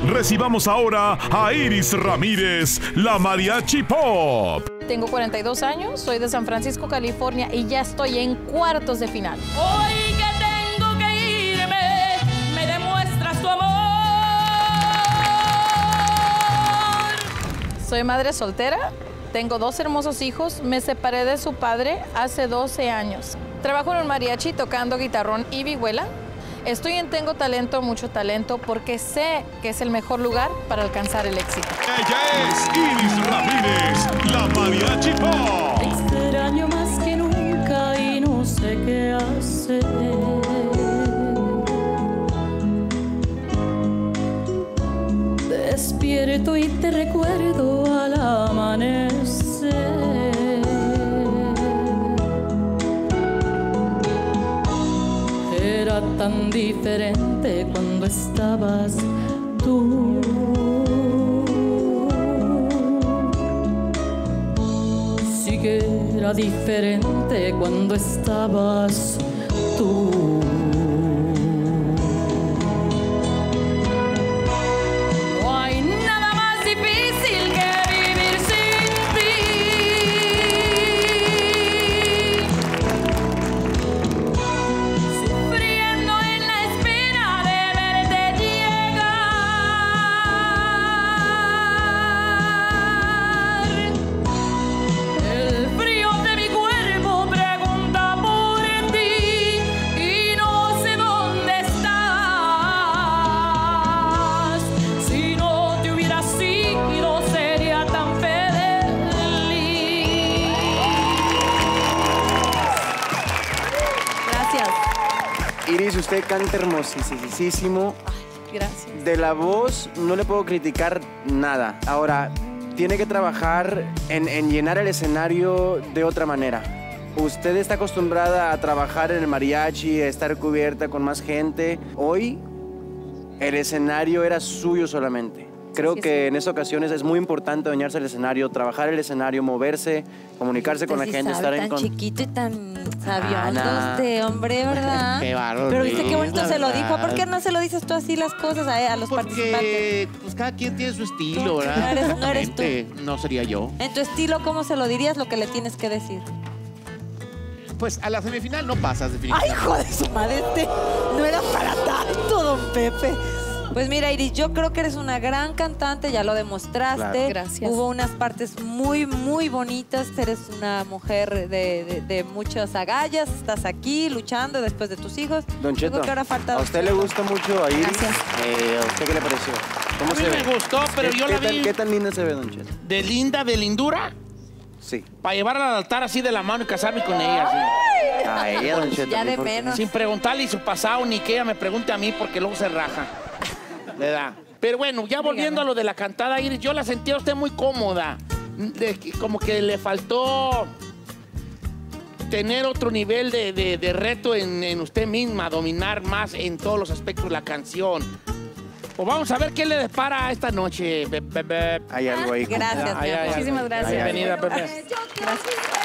Recibamos ahora a Iris Ramírez, la Mariachi Pop. Tengo 42 años, soy de San Francisco, California y ya estoy en cuartos de final. Hoy que tengo que irme, me demuestras tu amor. Soy madre soltera, tengo 2 hermosos hijos, me separé de su padre hace 12 años. Trabajo en un mariachi tocando guitarrón y vihuela. Estoy en Tengo Talento, mucho talento, porque sé que es el mejor lugar para alcanzar el éxito. Ella es Iris Ramírez, la Mariachi Pop. Extraño más que nunca y no sé qué hacer. Despierto y te recuerdo al amanecer. Era tan diferente cuando estabas tú. Sí que era diferente cuando estabas tú. No hay nada más difícil que vivir sin ti. Sufriendo en la espera de verte llegar. El frío de mi cuerpo pregunta por ti y no sé dónde estás. Si no te hubieras ido sería tan feliz. Gracias. Iris, usted canta hermosísimo. Gracias. De la voz no le puedo criticar nada. Ahora, tiene que trabajar en llenar el escenario de otra manera. Usted está acostumbrada a trabajar en el mariachi, a estar cubierta con más gente. Hoy, el escenario era suyo solamente. Creo Sí, que sí. en esas ocasiones es muy importante bañarse el escenario, trabajar el escenario, moverse, comunicarse con la gente, estar en... tan chiquito y tan sabiondo Ana. este hombre, ¿verdad? Qué bárbaro, Pero viste qué bonito la se lo dijo. verdad. ¿Por qué no se lo dices tú así las cosas a los participantes? Porque pues cada quien tiene su estilo, ¿verdad? No eres tú. No sería yo. En tu estilo, ¿cómo se lo dirías lo que le tienes que decir? Pues a la semifinal no pasas, ¡Ay, definitivamente. hijo de su madre! No era para tanto, don Pepe. Pues mira, Iris, yo creo que eres una gran cantante, ya lo demostraste. Claro. Gracias. Hubo unas partes muy, muy bonitas. Eres una mujer de muchas agallas. Estás aquí luchando después de tus hijos. Don Yo Cheto, creo que ahora falta ¿a Don usted le Cheto. gusta mucho a Iris? Gracias. ¿A usted qué le pareció? ¿Cómo A mí se me ve? gustó, pero yo la vi ¿Qué tan linda se ve, Don Cheto? de linda, de lindura, Sí. para llevarla al altar así de la mano y casarme con ella. Así. A ella, Don Cheto. Ya ¿por de qué? menos. Sin preguntarle su pasado ni que ella me pregunte a mí porque luego se raja. Le da. Pero bueno, ya volviendo a lo de la cantada, Iris, yo la sentí a usted muy cómoda. Como que le faltó tener otro nivel de reto en usted misma, dominar más en todos los aspectos de la canción. Pues vamos a ver qué le depara esta noche, Pepe. Hay algo ahí. Gracias, mi amor. Muchísimas gracias. Bienvenida, Pepe. Gracias.